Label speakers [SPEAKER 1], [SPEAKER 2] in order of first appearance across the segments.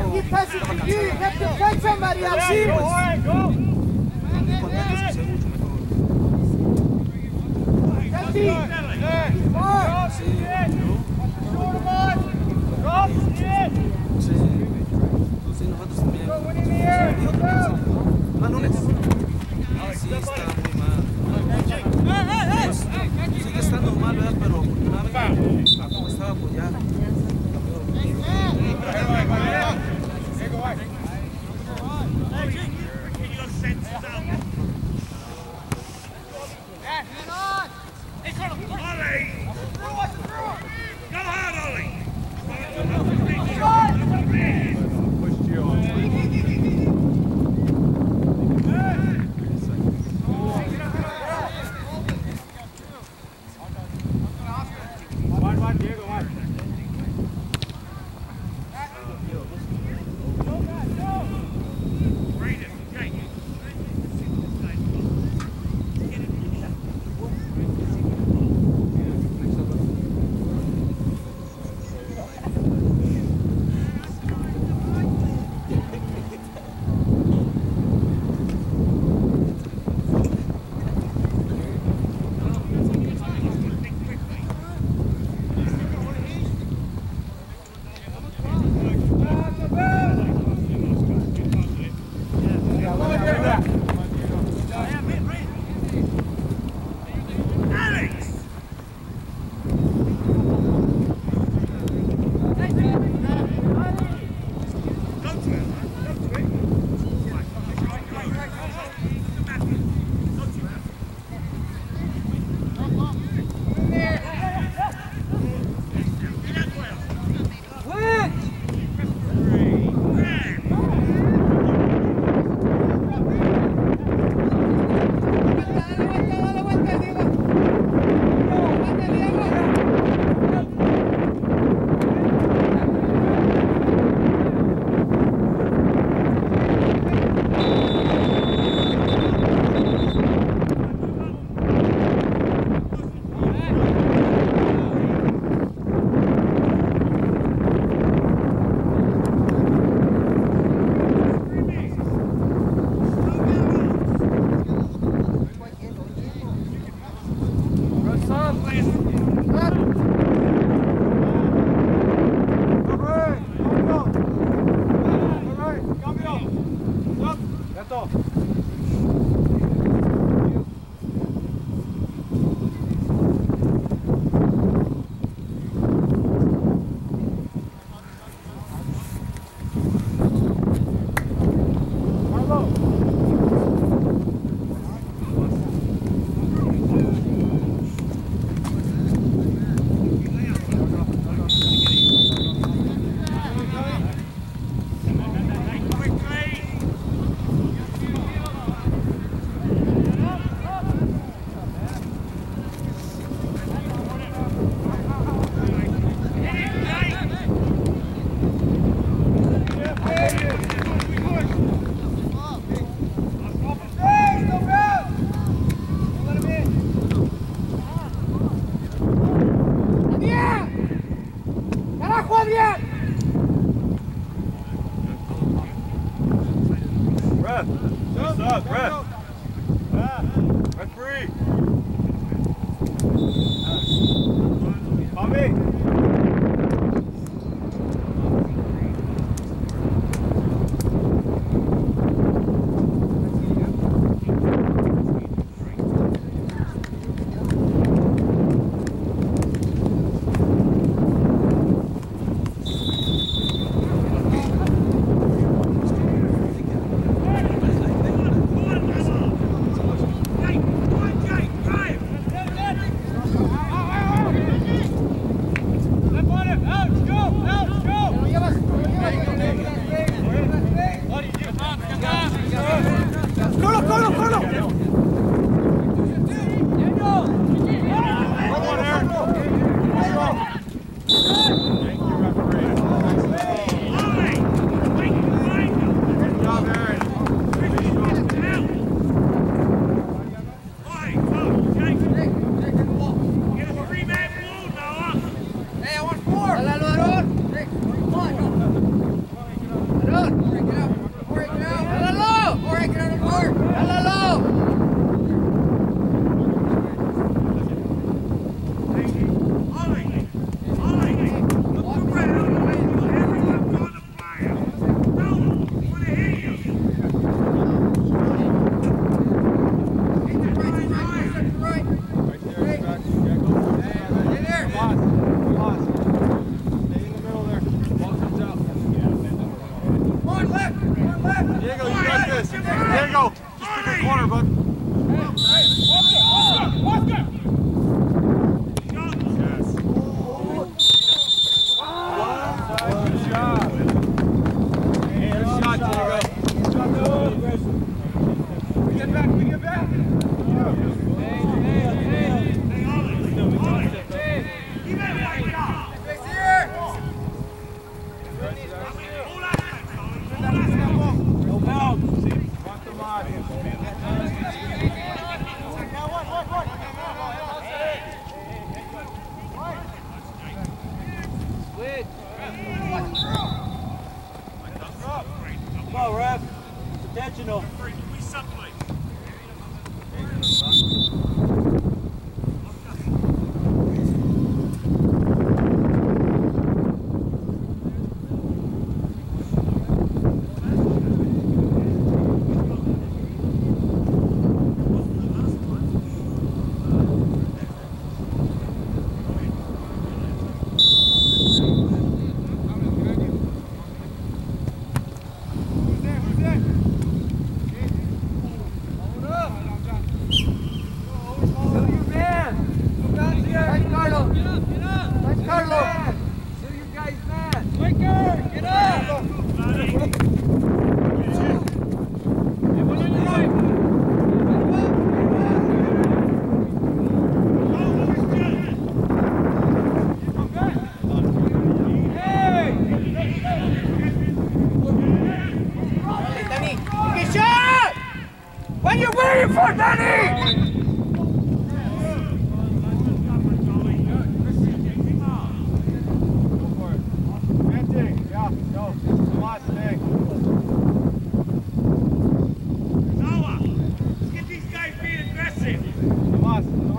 [SPEAKER 1] Aquí está su chiquillo, ¿qué fecha, María? Sí,
[SPEAKER 2] contentos que sea mucho mejor.
[SPEAKER 1] Casi.
[SPEAKER 2] Sí, nosotros también. Más lunes. Sí, está muy mal. Sigue estando mal, ¿verdad? Pero afortunadamente, como estaba, pues ya.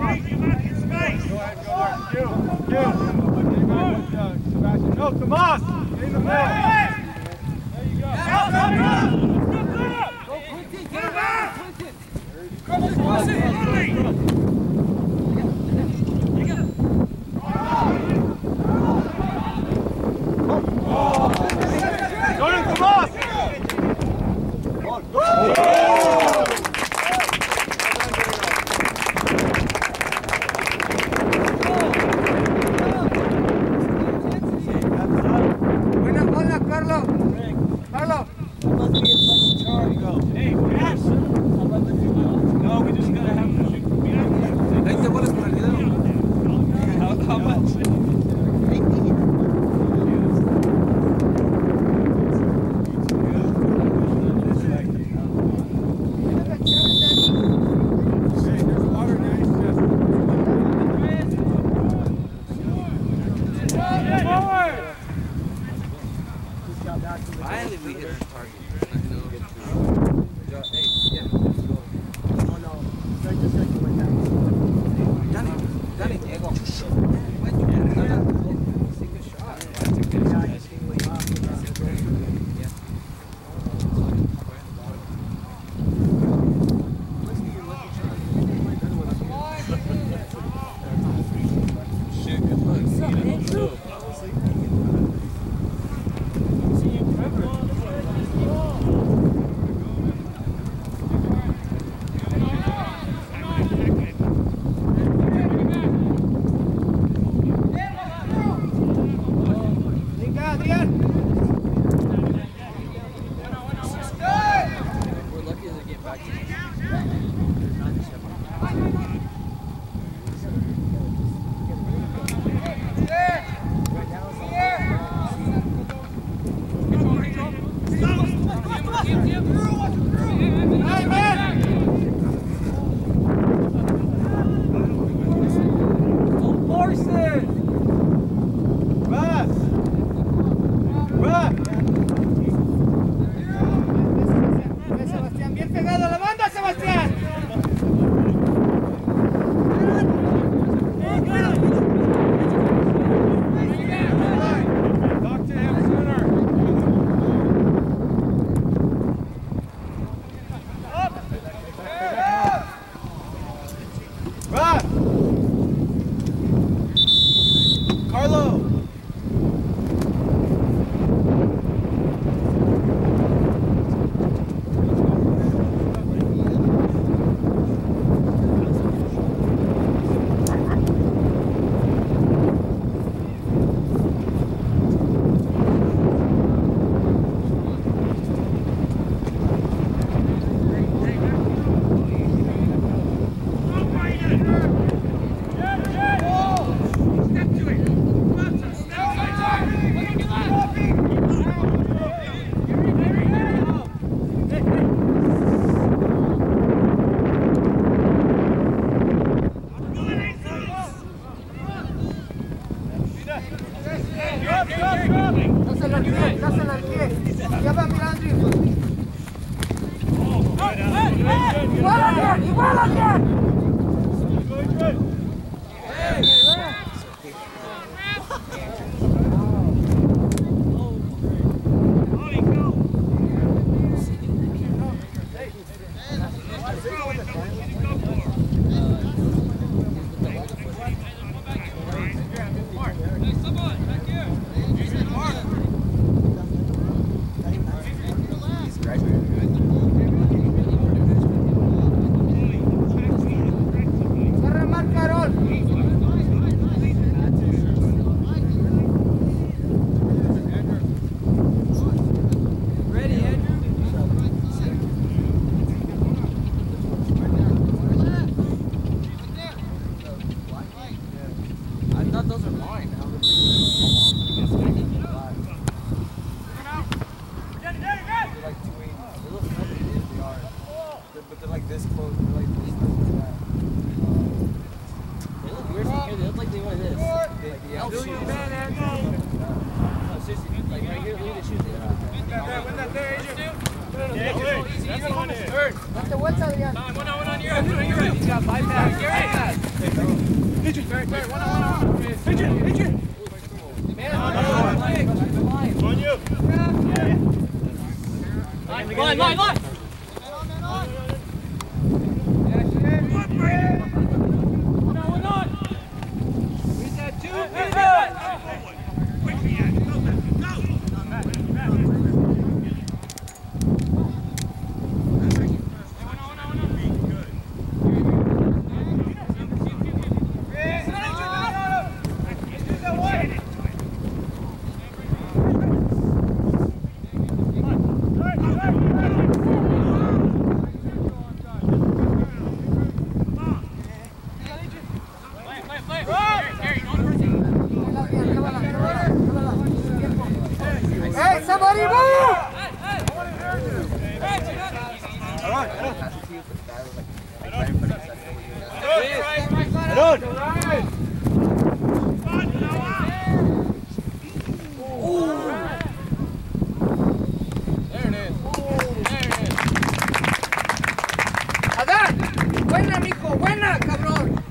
[SPEAKER 3] Go, Tomas! In the middle! There you go!
[SPEAKER 1] Go, Quincy, get him out! Quincy!
[SPEAKER 3] Jordan, Tomas!
[SPEAKER 2] Finally we hit the target.
[SPEAKER 4] Date vuelta, Adrián.
[SPEAKER 1] One on your right. He's got bypass. You're right. Adrian.
[SPEAKER 3] On you.
[SPEAKER 1] Line.
[SPEAKER 4] Hey, somebody move! Adán, buena, mijo, buena, cabrón.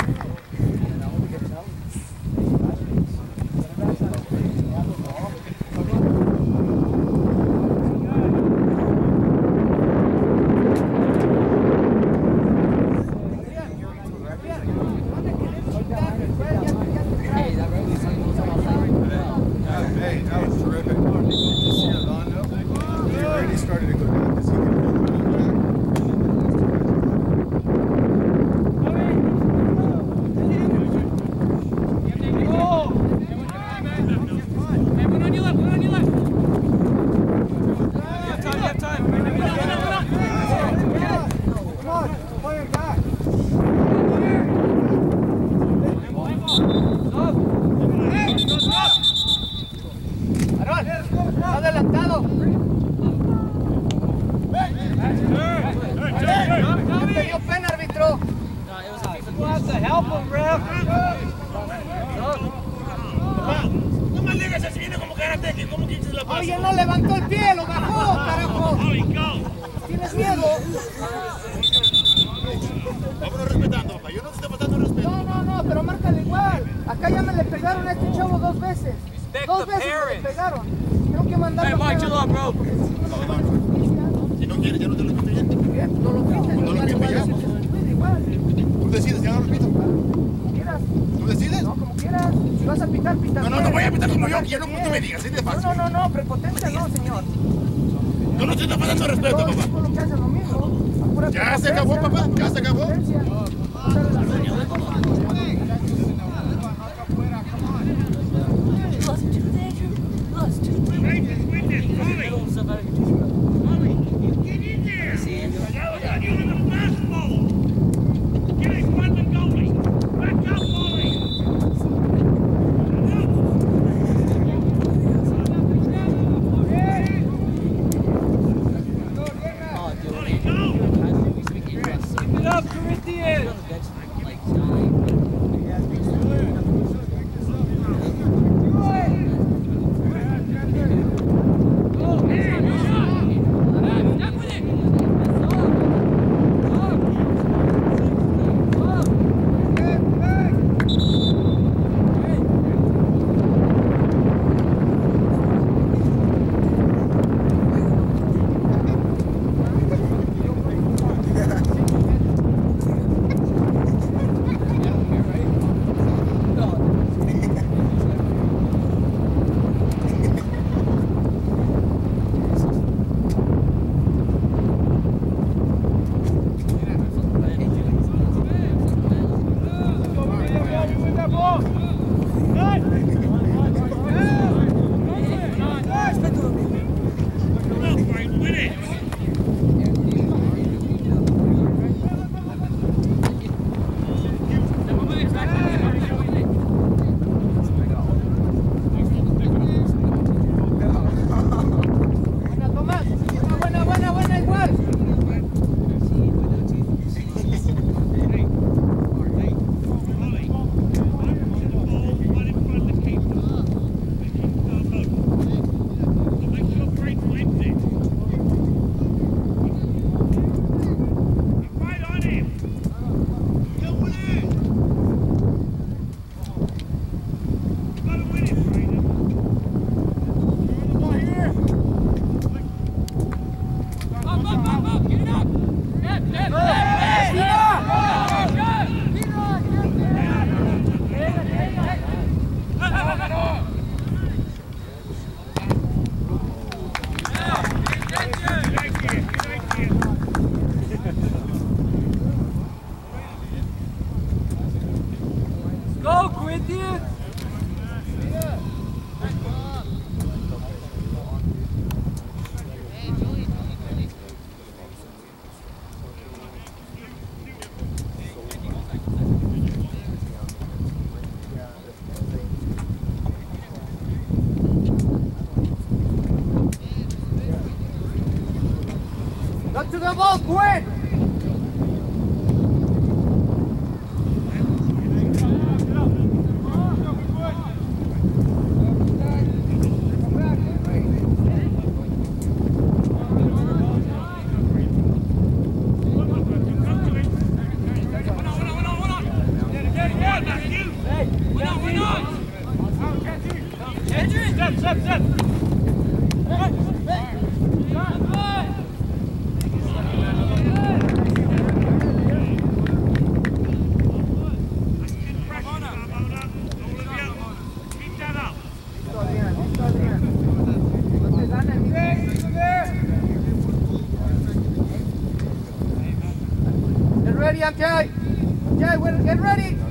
[SPEAKER 5] Hey, that was terrific. Did you see Orlando? He already started to go down because he could feel the
[SPEAKER 1] One on your left. You have time.
[SPEAKER 4] Come on, play it back. Aarón, adelantado. No te dio pena, árbitro.
[SPEAKER 1] We'll have to help him, ref.
[SPEAKER 3] No me digas así, viene como karateca, ¿cómo quitas la paz?
[SPEAKER 4] Oye, no levantó el pie, lo bajó, carajo. ¿Tienes miedo?
[SPEAKER 3] Vámonos respetando, papá. Yo no te estoy faltando respeto.
[SPEAKER 4] No, pero márcale igual. Acá ya me le pegaron a este chavo 2 veces.
[SPEAKER 1] Respect
[SPEAKER 4] 2
[SPEAKER 1] the
[SPEAKER 4] veces me le
[SPEAKER 1] parents.
[SPEAKER 4] pegaron. Tengo que mandarlo.
[SPEAKER 1] Hey, Mike, chill out, bro.
[SPEAKER 3] Si no quieres, ya no te lo quito ya.
[SPEAKER 4] No lo quites,
[SPEAKER 3] No lo quito ya.
[SPEAKER 4] igual.
[SPEAKER 3] Tú decides, ya no lo quito.
[SPEAKER 4] Como quieras.
[SPEAKER 3] ¿Tú decides?
[SPEAKER 4] No, como quieras. Si vas a pitar, pita.
[SPEAKER 3] No, no voy a pitar como yo, quiero que tú me digas, así de fácil.
[SPEAKER 4] No, prepotencia no, señor.
[SPEAKER 3] Tú no te estás faltando respeto, papá.
[SPEAKER 4] Todo lo que hace lo mismo. Apúrate,
[SPEAKER 3] Ya se acabó, papá, ya se acabó.
[SPEAKER 4] potencia.
[SPEAKER 1] Keep it up, Corinthians. Corinthians.
[SPEAKER 4] Go to the ball, Gwen! Get ready, MJ! MJ, get ready!